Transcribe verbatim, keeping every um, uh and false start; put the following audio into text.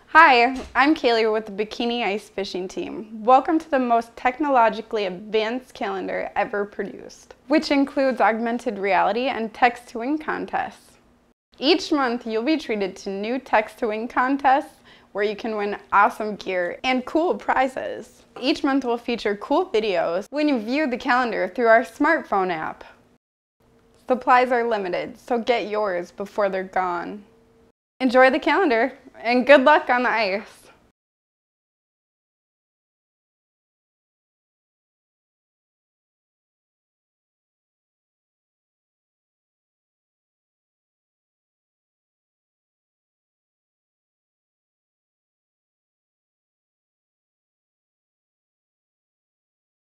Hi, I'm Kaylee with the Bikini Ice Fishing Team. Welcome to the most technologically advanced calendar ever produced, which includes augmented reality and text-to-win contests. Each month, you'll be treated to new text-to-win contests where you can win awesome gear and cool prizes. Each month will feature cool videos when you view the calendar through our smartphone app. Supplies are limited, so get yours before they're gone. Enjoy the calendar, and good luck on the ice!